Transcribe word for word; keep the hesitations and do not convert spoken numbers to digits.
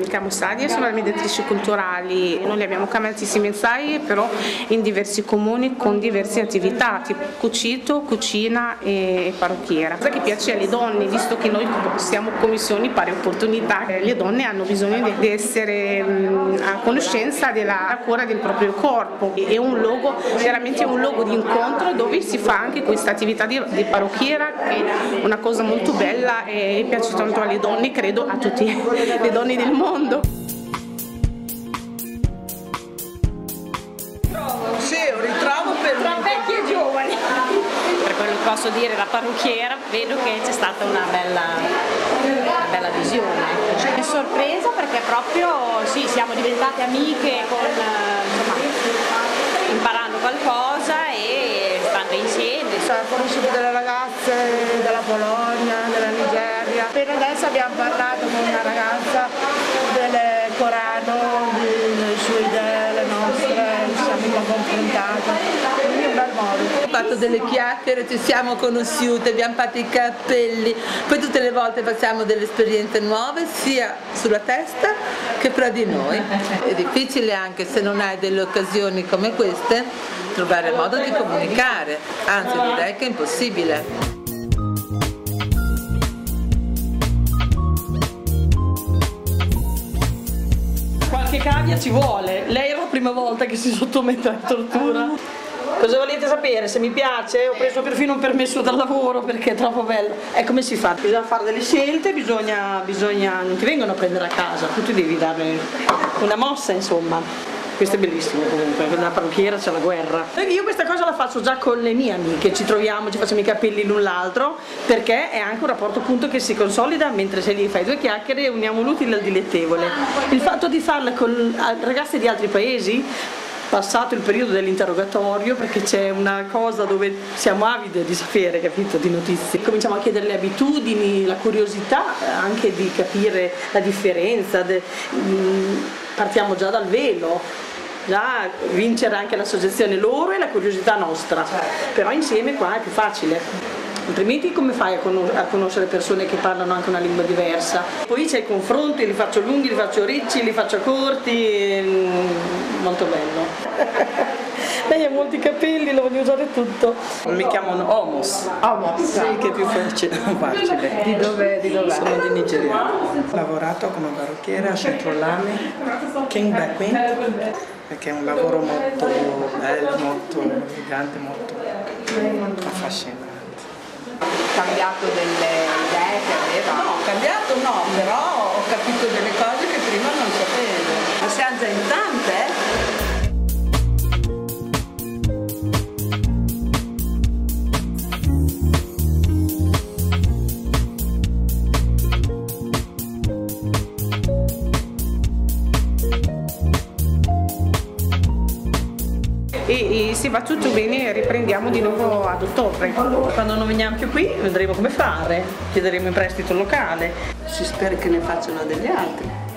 chiamo Sadia, sono la mediatrice culturali. Noi abbiamo tantissimi ensai, però in diversi comuni con diverse attività, tipo cucito, cucina e parrucchiera. Cosa che piace alle donne, visto che noi siamo commissioni pari opportunità, le donne hanno bisogno di essere a conoscenza della cura del proprio corpo. È un luogo, veramente un luogo di incontro dove si fa anche questa attività di, di parrucchiera, che è una cosa molto bella e piace tanto alle donne, credo a tutte le donne del mondo. Sì, un ritrovo per tra vecchi e giovani. Per quello che posso dire da parrucchiera, vedo che c'è stata una bella, una bella visione. È sorpresa perché proprio sì, siamo diventate amiche con, insomma, imparando qualcosa e stando insieme. Ho conosciuto delle ragazze della Polonia, della Nigeria. Per adesso abbiamo parlato con una ragazza del Corano, delle sue idee, le nostre, ci siamo un po' confrontate. Quindi è un bel modo. Abbiamo fatto delle chiacchiere, ci siamo conosciute, abbiamo fatto i cappelli, poi tutte le volte facciamo delle esperienze nuove sia sulla testa che fra di noi. È difficile, anche se non hai delle occasioni come queste, trovare modo di comunicare, anzi direi che è impossibile. Qualche cavia ci vuole, lei è la prima volta che si sottomette a tortura. Cosa volete sapere? Se mi piace? Ho preso perfino un permesso dal lavoro perché è troppo bello. E come si fa? Bisogna fare delle scelte, bisogna, bisogna, non ti vengono a prendere a casa, tu ti devi dare una mossa, insomma. Questo è bellissimo comunque, nella parrucchiera c'è la guerra. Io questa cosa la faccio già con le mie amiche, ci troviamo, ci facciamo i capelli l'un l'altro, perché è anche un rapporto appunto che si consolida mentre sei lì, fai due chiacchiere e uniamo l'utile al dilettevole. Il fatto di farla con ragazze di altri paesi, passato il periodo dell'interrogatorio, perché c'è una cosa dove siamo avide di sapere, capito, di notizie. Cominciamo a chiedere le abitudini, la curiosità anche di capire la differenza, de, mh, partiamo già dal velo. Già vincere anche la soggezione loro e la curiosità nostra, però insieme qua è più facile, altrimenti come fai a, conos a conoscere persone che parlano anche una lingua diversa? Poi c'è il confronto, li faccio lunghi, li faccio ricci, li faccio corti, e... molto bello. Lei ha molti capelli, lo voglio usare tutto. Mi chiamano Omos. Omos. Sì, che è più facile. facile. Di dove? Di dove? Sono di Nigeria. Ho lavorato come parrucchiera a Centro Lame, King by Queen, perché è un lavoro molto bello, molto elegante, molto, molto affascinante. Cambiato delle idee che aveva? No, cambiato no, però ho capito delle cose che prima non sapevo. Ma siamo già in tante, eh? E, e se va tutto bene riprendiamo di nuovo ad ottobre. Quando non veniamo più qui vedremo come fare, chiederemo in prestito il locale. Si spera che ne facciano degli altri.